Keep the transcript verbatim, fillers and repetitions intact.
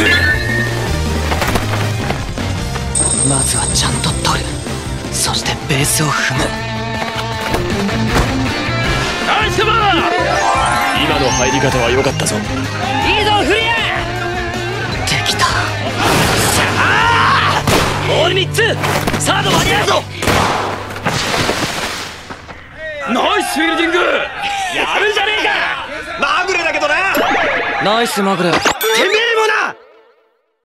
まずはちゃんと取る。そしてベースを踏む。 ナイスマン。今の入り方は良かったぞ。 いいぞフリア。 できた。 ボールみっつ。サード間に合うぞ。 ナイスフィールディング。 やるじゃねえか。 まぐれだけどな。 ナイスまぐれ。 てめ